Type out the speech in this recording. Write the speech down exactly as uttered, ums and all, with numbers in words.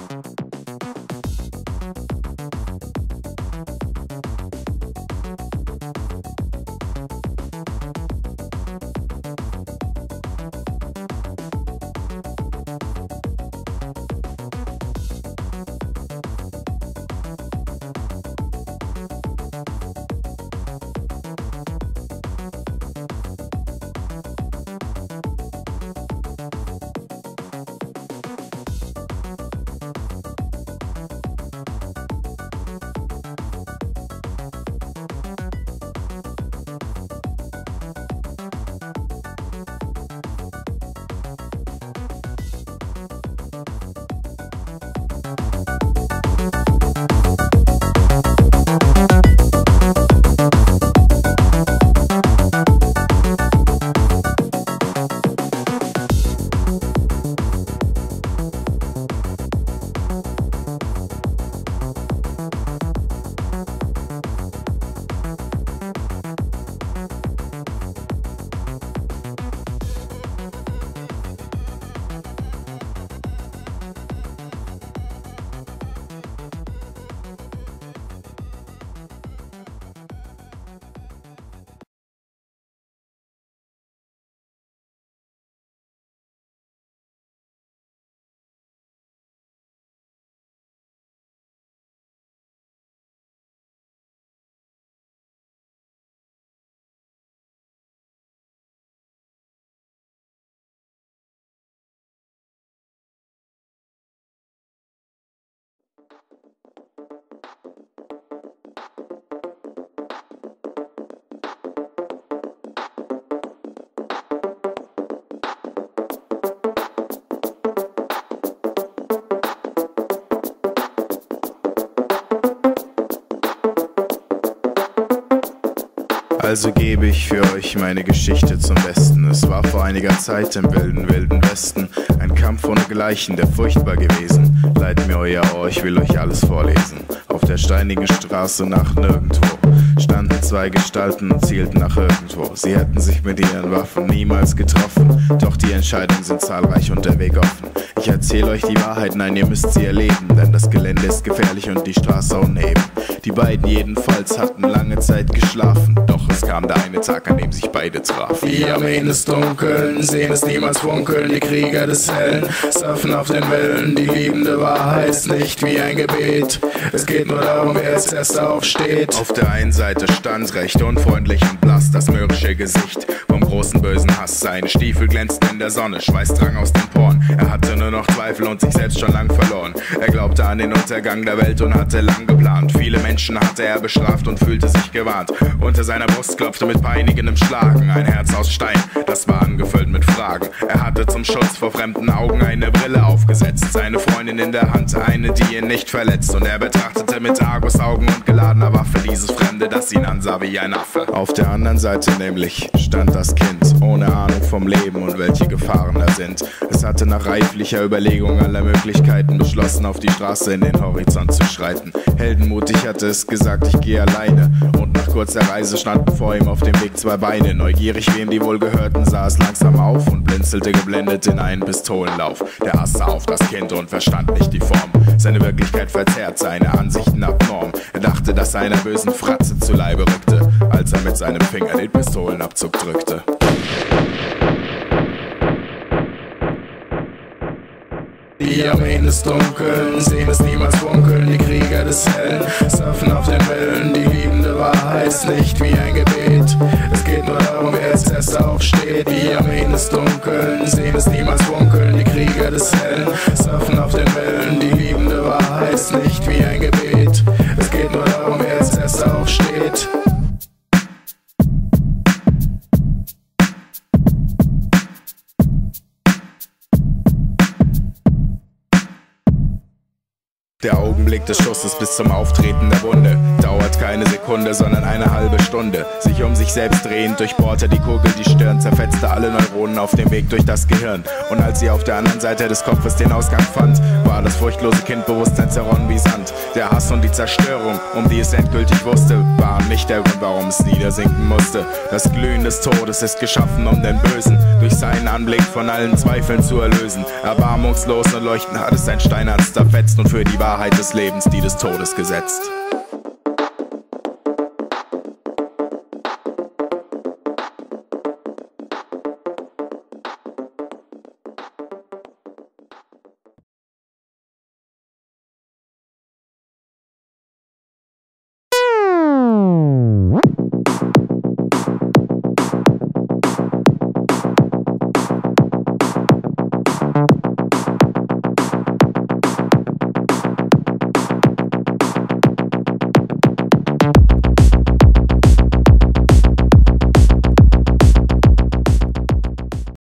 Also gebe ich für euch meine Geschichte zum Besten. Es war vor einiger Zeit im wilden, wilden Westen ein Kampf ohne Gleichen, der furchtbar gewesen. Leiht mir euer Ohr, ich will euch alles vorlesen. Auf der steinigen Straße nach nirgendwo standen zwei Gestalten und zielten nach irgendwo. Sie hätten sich mit ihren Waffen niemals getroffen, doch die Entscheidungen sind zahlreich und der Weg offen. Ich erzähle euch die Wahrheit, nein, ihr müsst sie erleben, denn das Gelände ist gefährlich und die Straße uneben. Die beiden jedenfalls hatten lange Zeit geschlafen, doch es kam der eine Tag, an dem sich beide trafen. Die Armeen des Dunkeln sehen es niemals funkeln, die Krieger des Hellen surfen auf den Wellen. Die liebende Wahrheit ist nicht wie ein Gebet, es geht nur darum, wer als erster aufsteht. Auf der einen Seite stand recht unfreundlich und blass das mürrische Gesicht vom großen bösen Hass. Seine Stiefel glänzten in der Sonne, Schweiß drang aus den Poren. Er hatte nur noch Zweifel und sich selbst schon lang verloren. Er glaubte an den Untergang der Welt und hatte lang geplant. Viele Menschen hatte er bestraft und fühlte sich gewarnt. Unter seiner Brust klopfte mit peinigendem Schlagen ein Herz aus Stein, das war angefüllt mit Fragen. Er hatte zum Schutz vor fremden Augen eine Brille aufgesetzt, seine Freundin in der Hand, eine, die ihn nicht verletzt. Und er betrachtete mit Argusaugen und geladener Waffe dieses Fremde, das ihn ansah wie ein Affe. Auf der anderen Seite nämlich stand das Kind, ohne Ahnung vom Leben und welche Gefahren da sind. Es hatte nach reiflicher Überlegung aller Möglichkeiten beschlossen, auf die Straße in den Horizont zu schreiten. Heldenmutig hatte es gesagt, ich gehe alleine. Und nach kurzer Reise standen vor ihm auf dem Weg zwei Beine. Neugierig, wem die wohl gehörten, sah es langsam auf und blinzelte geblendet in einen Pistolenlauf. Der Hass sah auf das Kind und verstand nicht die Form. Seine Wirklichkeit verzerrt, seine Ansichten abnorm. Er dachte, dass er einer bösen Fratze zu Leibe rückte, als er mit seinem Finger den Pistolenabzug drückte. Die Armeen des Dunkeln sehen es niemals funkeln, die Krieger des Hellen surfen auf den Wellen. Die liebende Wahrheit ist nicht wie ein Gebet, es geht nur darum, wer als erster aufsteht. Die Armeen des Dunkeln sehen es niemals funkeln, die Krieger des Hellen surfen auf den Wellen. Die liebende Wahrheit ist nicht wie ein Gebet, es geht nur darum, wer als erster aufsteht. Der Augenblick des Schusses bis zum Auftreten der Wunde dauert keine Sekunde, sondern eine halbe Stunde. Sich um sich selbst drehend durchbohrte die Kugel die Stirn, zerfetzte alle Neuronen auf dem Weg durch das Gehirn. Und als sie auf der anderen Seite des Kopfes den Ausgang fand, war das furchtlose Kind Bewusstsein zerronnen wie Sand. Der Hass und die Zerstörung, um die es endgültig wusste, waren nicht der Grund, warum es niedersinken musste. Das Glühen des Todes ist geschaffen, um den Bösen durch seinen Anblick von allen Zweifeln zu erlösen. Erbarmungslos und leuchtend hat es sein Steinherz zerfetzt und für die Wahrheit des Lebens die des Todes gesetzt.